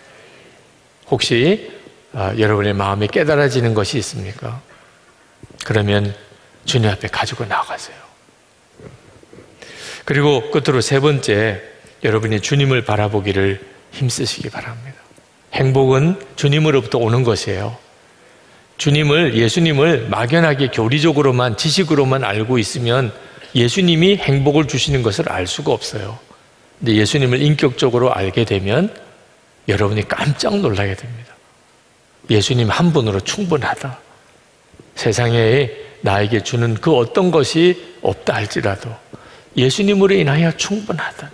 혹시 여러분의 마음에 깨달아지는 것이 있습니까? 그러면 주님 앞에 가지고 나가세요. 그리고 끝으로 세 번째, 여러분이 주님을 바라보기를 힘쓰시기 바랍니다. 행복은 주님으로부터 오는 것이에요. 예수님을 막연하게 교리적으로만, 지식으로만 알고 있으면 예수님이 행복을 주시는 것을 알 수가 없어요. 근데 예수님을 인격적으로 알게 되면 여러분이 깜짝 놀라게 됩니다. 예수님 한 분으로 충분하다. 세상에 나에게 주는 그 어떤 것이 없다 할지라도 예수님으로 인하여 충분하다.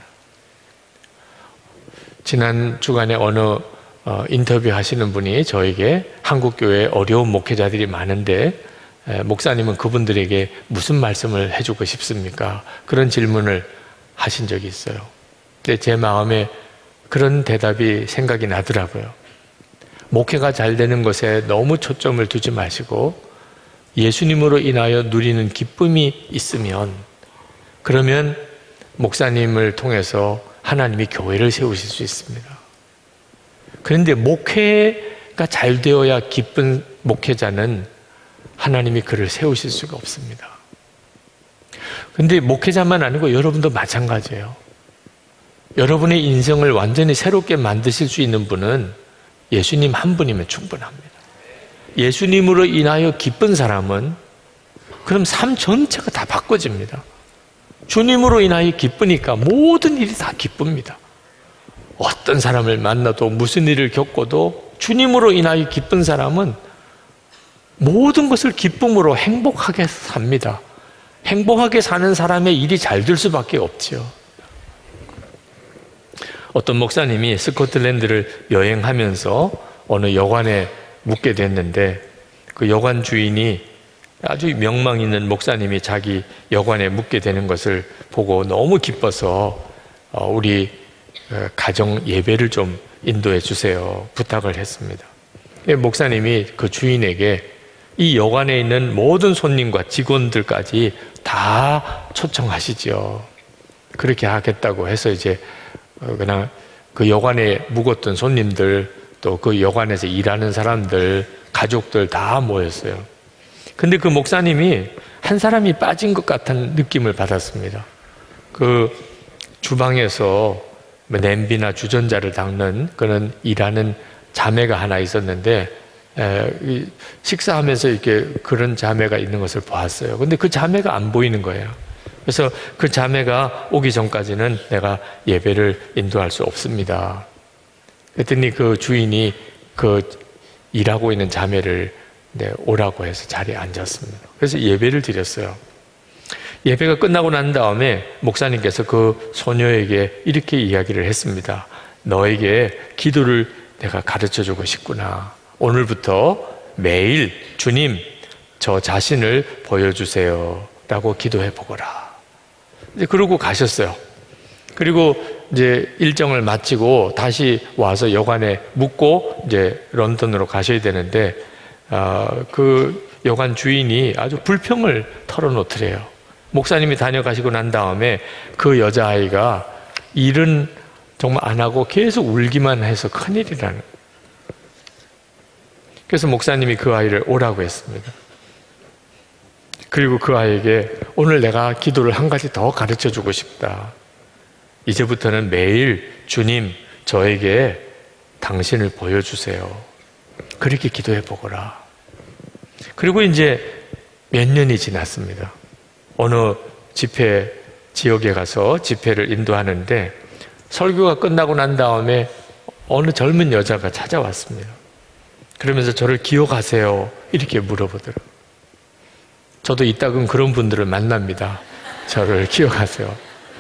지난 주간에 어느 인터뷰 하시는 분이 저에게 한국교회에 어려운 목회자들이 많은데 목사님은 그분들에게 무슨 말씀을 해주고 싶습니까? 그런 질문을 하신 적이 있어요. 근데 제 마음에 그런 대답이 생각이 나더라고요. 목회가 잘 되는 것에 너무 초점을 두지 마시고 예수님으로 인하여 누리는 기쁨이 있으면 그러면 목사님을 통해서 하나님이 교회를 세우실 수 있습니다. 그런데 목회가 잘 되어야 기쁜 목회자는 하나님이 그를 세우실 수가 없습니다. 그런데 목회자만 아니고 여러분도 마찬가지예요. 여러분의 인생을 완전히 새롭게 만드실 수 있는 분은 예수님 한 분이면 충분합니다. 예수님으로 인하여 기쁜 사람은 그럼 삶 전체가 다 바꿔집니다. 주님으로 인하여 기쁘니까 모든 일이 다 기쁩니다. 어떤 사람을 만나도 무슨 일을 겪어도 주님으로 인하여 기쁜 사람은 모든 것을 기쁨으로 행복하게 삽니다. 행복하게 사는 사람의 일이 잘 될 수밖에 없지요. 어떤 목사님이 스코틀랜드를 여행하면서 어느 여관에 묵게 됐는데 그 여관 주인이 아주 명망 있는 목사님이 자기 여관에 묵게 되는 것을 보고 너무 기뻐서 우리 가정 예배를 좀 인도해 주세요 부탁을 했습니다. 목사님이 그 주인에게 이 여관에 있는 모든 손님과 직원들까지 다 초청하시죠. 그렇게 하겠다고 해서 이제 그냥 그 여관에 묵었던 손님들 또 그 여관에서 일하는 사람들 가족들 다 모였어요. 근데 그 목사님이 한 사람이 빠진 것 같은 느낌을 받았습니다. 그 주방에서 냄비나 주전자를 닦는 그런 일하는 자매가 하나 있었는데, 식사하면서 이렇게 그런 자매가 있는 것을 보았어요. 근데 그 자매가 안 보이는 거예요. 그래서 그 자매가 오기 전까지는 내가 예배를 인도할 수 없습니다. 그랬더니 그 주인이 그 일하고 있는 자매를 오라고 해서 자리에 앉았습니다. 그래서 예배를 드렸어요. 예배가 끝나고 난 다음에 목사님께서 그 소녀에게 이렇게 이야기를 했습니다. 너에게 기도를 내가 가르쳐주고 싶구나. 오늘부터 매일 주님 저 자신을 보여주세요 라고 기도해 보거라. 이제 그러고 가셨어요. 그리고 이제 일정을 마치고 다시 와서 여관에 묵고 이제 런던으로 가셔야 되는데, 그 여관 주인이 아주 불평을 털어놓더래요. 목사님이 다녀가시고 난 다음에 그 여자아이가 일은 정말 안 하고 계속 울기만 해서 큰일이라는. 그래서 목사님이 그 아이를 오라고 했습니다. 그리고 그 아이에게 오늘 내가 기도를 한 가지 더 가르쳐주고 싶다. 이제부터는 매일 주님 저에게 당신을 보여주세요. 그렇게 기도해 보거라. 그리고 이제 몇 년이 지났습니다. 어느 집회 지역에 가서 집회를 인도하는데 설교가 끝나고 난 다음에 어느 젊은 여자가 찾아왔습니다. 그러면서 저를 기억하세요? 이렇게 물어보더라고요. 저도 이따금 그런 분들을 만납니다. 저를 기억하세요.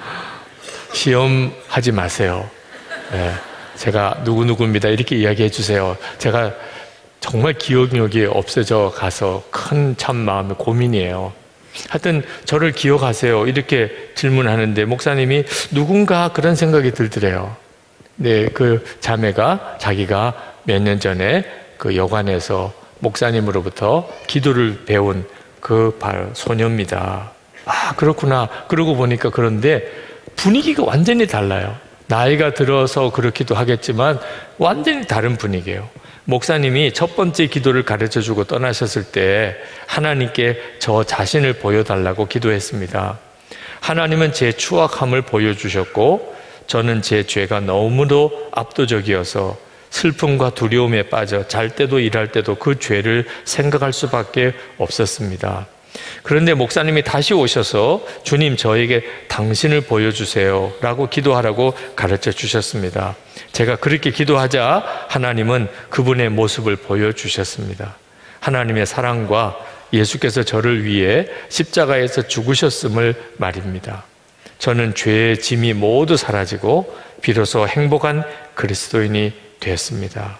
시험하지 마세요. 네, 제가 누구누구입니다. 이렇게 이야기해 주세요. 제가 정말 기억력이 없어져 가서 큰 참 마음의 고민이에요. 하여튼 저를 기억하세요. 이렇게 질문하는데 목사님이 누군가 그런 생각이 들더래요. 네, 그 자매가 자기가 몇 년 전에 그 여관에서 목사님으로부터 기도를 배운 그 바로 소녀입니다. 아, 그렇구나. 그러고 보니까 그런데 분위기가 완전히 달라요. 나이가 들어서 그렇기도 하겠지만 완전히 다른 분위기예요. 목사님이 첫 번째 기도를 가르쳐주고 떠나셨을 때 하나님께 저 자신을 보여달라고 기도했습니다. 하나님은 제 추악함을 보여주셨고 저는 제 죄가 너무도 압도적이어서 슬픔과 두려움에 빠져 잘 때도 일할 때도 그 죄를 생각할 수밖에 없었습니다. 그런데 목사님이 다시 오셔서 주님 저에게 당신을 보여주세요 라고 기도하라고 가르쳐 주셨습니다. 제가 그렇게 기도하자 하나님은 그분의 모습을 보여주셨습니다. 하나님의 사랑과 예수께서 저를 위해 십자가에서 죽으셨음을 말입니다. 저는 죄의 짐이 모두 사라지고 비로소 행복한 그리스도인이 됐습니다.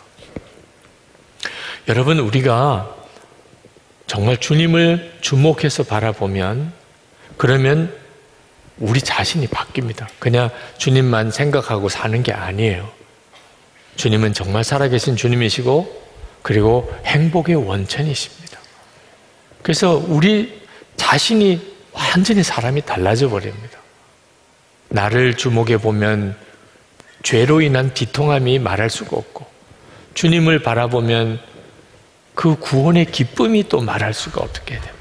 여러분, 우리가 정말 주님을 주목해서 바라보면 그러면 우리 자신이 바뀝니다. 그냥 주님만 생각하고 사는 게 아니에요. 주님은 정말 살아계신 주님이시고 그리고 행복의 원천이십니다. 그래서 우리 자신이 완전히 사람이 달라져 버립니다. 나를 주목해 보면 죄로 인한 비통함이 말할 수가 없고 주님을 바라보면 그 구원의 기쁨이 또 말할 수가 없게 됩니다.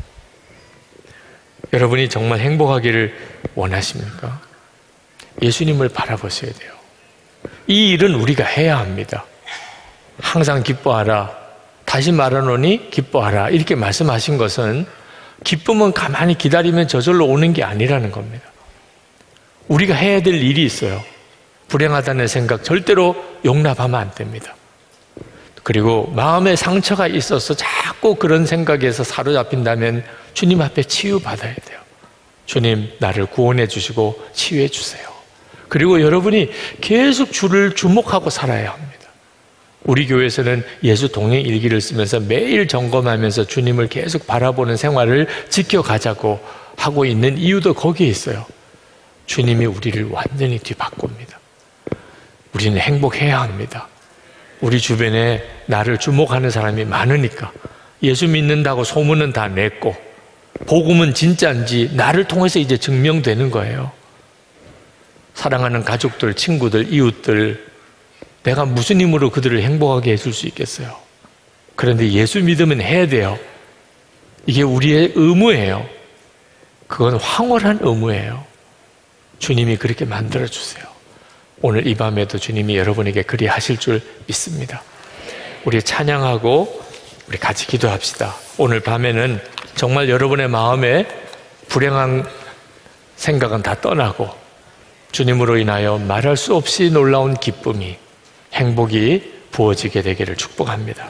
여러분이 정말 행복하기를 원하십니까? 예수님을 바라보셔야 돼요. 이 일은 우리가 해야 합니다. 항상 기뻐하라. 다시 말하노니 기뻐하라. 이렇게 말씀하신 것은 기쁨은 가만히 기다리면 저절로 오는 게 아니라는 겁니다. 우리가 해야 될 일이 있어요. 불행하다는 생각 절대로 용납하면 안 됩니다. 그리고 마음에 상처가 있어서 자꾸 그런 생각에서 사로잡힌다면 주님 앞에 치유받아야 돼요. 주님, 나를 구원해 주시고 치유해 주세요. 그리고 여러분이 계속 주를 주목하고 살아야 합니다. 우리 교회에서는 예수 동행 일기를 쓰면서 매일 점검하면서 주님을 계속 바라보는 생활을 지켜가자고 하고 있는 이유도 거기에 있어요. 주님이 우리를 완전히 뒤바꿉니다. 우리는 행복해야 합니다. 우리 주변에 나를 주목하는 사람이 많으니까 예수 믿는다고 소문은 다 냈고 복음은 진짜인지 나를 통해서 이제 증명되는 거예요. 사랑하는 가족들, 친구들, 이웃들, 내가 무슨 힘으로 그들을 행복하게 해줄 수 있겠어요? 그런데 예수 믿으면 해야 돼요. 이게 우리의 의무예요. 그건 황홀한 의무예요. 주님이 그렇게 만들어주세요. 오늘 이 밤에도 주님이 여러분에게 그리 하실 줄 믿습니다. 우리 찬양하고 우리 같이 기도합시다. 오늘 밤에는 정말 여러분의 마음에 불행한 생각은 다 떠나고 주님으로 인하여 말할 수 없이 놀라운 기쁨이, 행복이 부어지게 되기를 축복합니다.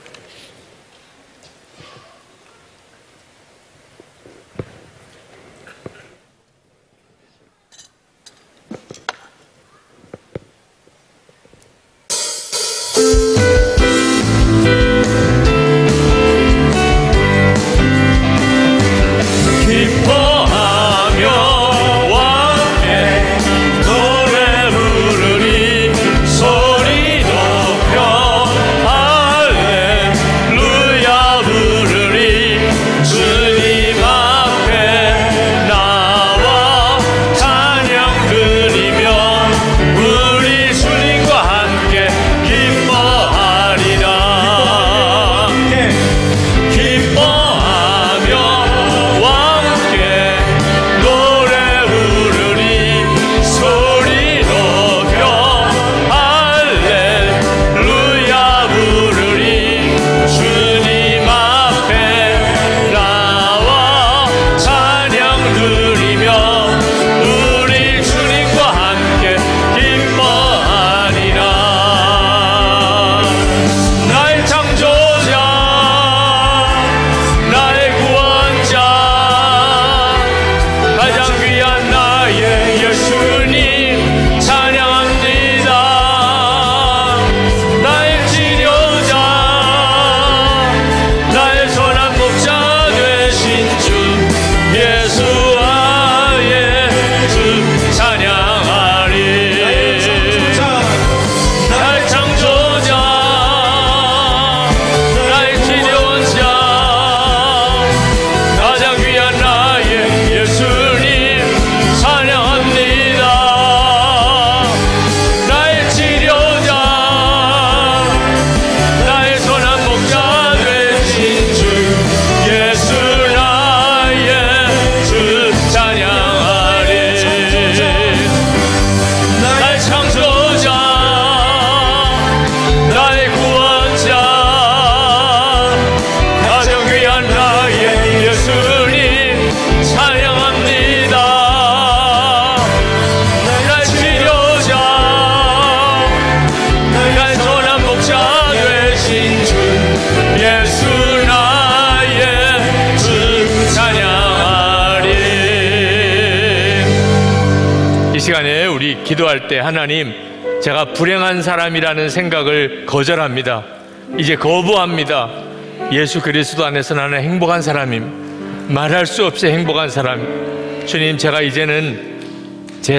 기도할 때 하나님, 제가 불행한 사람이라는 생각을 거절합니다. 이제 거부합니다. 예수 그리스도 안에서 나는 행복한 사람임, 말할 수 없이 행복한 사람. 주님, 제가 이제는 제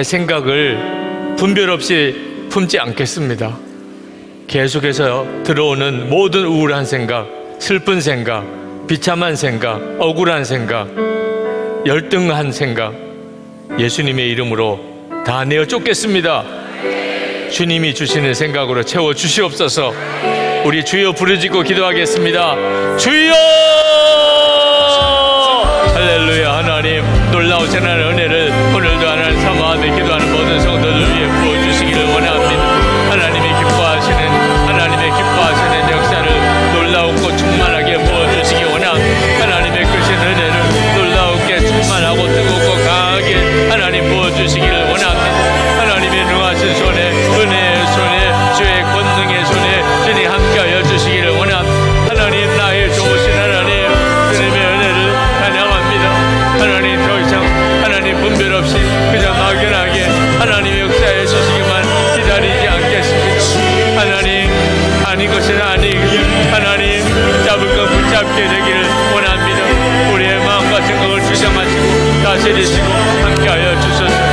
생각을 분별 없이 품지 않겠습니다. 계속해서 들어오는 모든 우울한 생각, 슬픈 생각, 비참한 생각, 억울한 생각, 열등한 생각, 예수님의 이름으로 다 내어 쫓겠습니다. 주님이 주시는 생각으로 채워 주시옵소서. 우리 주여 부르짖고 기도하겠습니다. 주여! 할렐루야. 하나님, 놀라우신 은혜를 오늘도 하나님 사모하며 기도하는 모든 성도들 위해 부어주시기를 원합니다. 하나님이 기뻐하시는 역사를 놀라웠고 충만하게 부어주시기 원합니다. 하나님의 크신 은혜를 놀라우게 충만하고 뜨겁고 강하게 하나님 부어주시기를 원합니다. 하나님의 능하신 손에, 은혜의 손에, 주의 권능의 손에 주님 함께하여 주시기를 원합니다. 하나님, 나의 좋으신 하나님, 주님의 은혜를 찬양합니다. 하나님, 더 이상 하나님 분별 없이 그저 막연하게 하나님의 역사해 주시기만 기다리지 않겠습니다. 하나님, 아닌 것은 아니고 하나님 잡을 것 붙잡게 되기를 원합니다. 우리의 마음과 생각을 주장하시고 다스리시고 함께하여 주소서.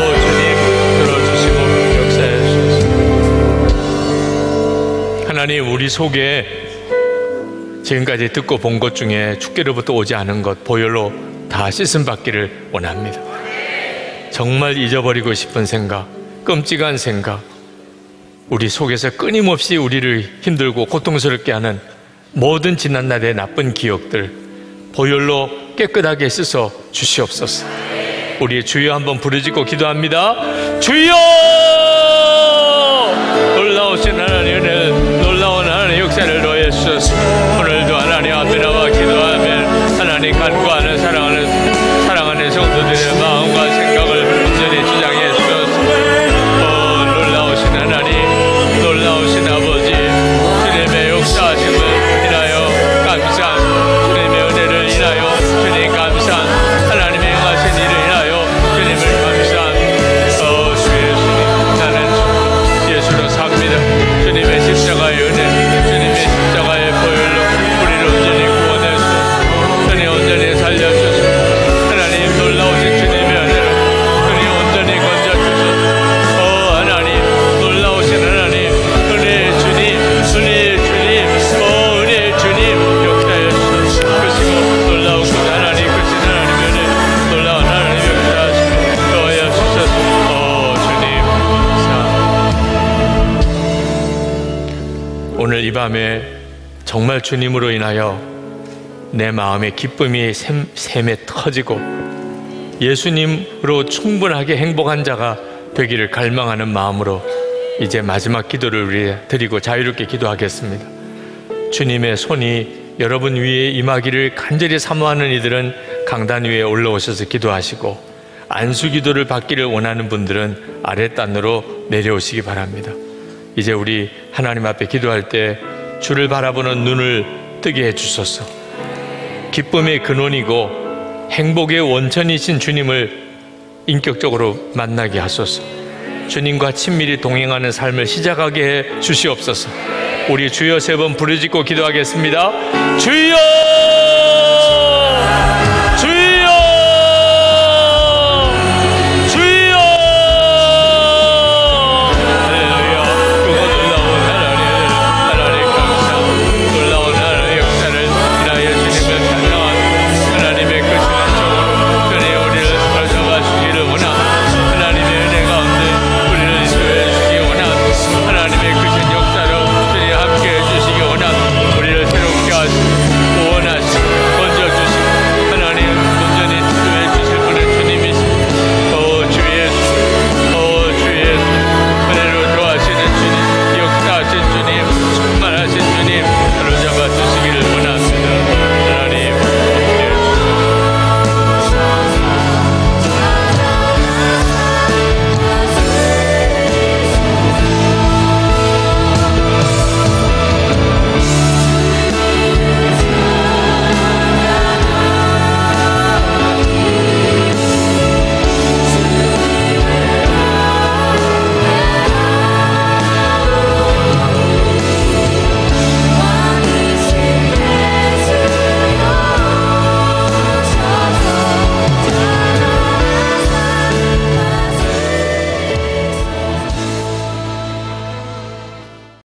하나님, 우리 속에 지금까지 듣고 본 것 중에 주께로부터 오지 않은 것 보혈로 다 씻음 받기를 원합니다. 정말 잊어버리고 싶은 생각, 끔찍한 생각, 우리 속에서 끊임없이 우리를 힘들고 고통스럽게 하는 모든 지난날의 나쁜 기억들 보혈로 깨끗하게 씻어 주시옵소서. 우리 주여 한번 부르짖고 기도합니다. 주여! 놀라우신 하나님 은혜, 놀라운 하나님 역사를 더해 주소서. 오늘도 하나님 앞에 나와 기도하며 하나님 간구하는 사랑하는 성도들의 마음과 생각을 온전히 주장해 주소서. 놀라우신 하나님, 놀라우신 아버지, 주님의 역사하심을 인하여 감사한, 주님의 은혜를 인하여 주님 감사한, 하나님의 행하신 일을 인하여 주님을 감사한. 주 예수님, 나는 예수로 삽니다. 주님의 십자가의 은혜, 주님의 십자가의 보혈로 우리를 온전히 구원해 주소서. 주님 온전히 살려 주소서. 하나님 놀라우신 주님의 은혜로 주님 온전히 건져 주소서. 하나님 놀라우신 하나님, 은혜의 주님, 은혜의 주님, 은혜의 주님 역사해 주소서. 크시고 놀라우신 하나님, 크신 하나님의 은혜, 놀라운 하나님 역사하시고 더하여 주소서. 주님 감사합니다. 오늘 이 밤에 정말 주님으로 인하여 내 마음의 기쁨이 샘에 터지고 예수님으로 충분하게 행복한 자가 되기를 갈망하는 마음으로 이제 마지막 기도를 우리 드리고 자유롭게 기도하겠습니다. 주님의 손이 여러분 위에 임하기를 간절히 사모하는 이들은 강단 위에 올라오셔서 기도하시고, 안수 기도를 받기를 원하는 분들은 아랫단으로 내려오시기 바랍니다. 이제 우리 하나님 앞에 기도할 때 주를 바라보는 눈을 뜨게 해주소서. 기쁨의 근원이고 행복의 원천이신 주님을 인격적으로 만나게 하소서. 주님과 친밀히 동행하는 삶을 시작하게 해 주시옵소서. 우리 주여 세 번 부르짖고 기도하겠습니다. 주여!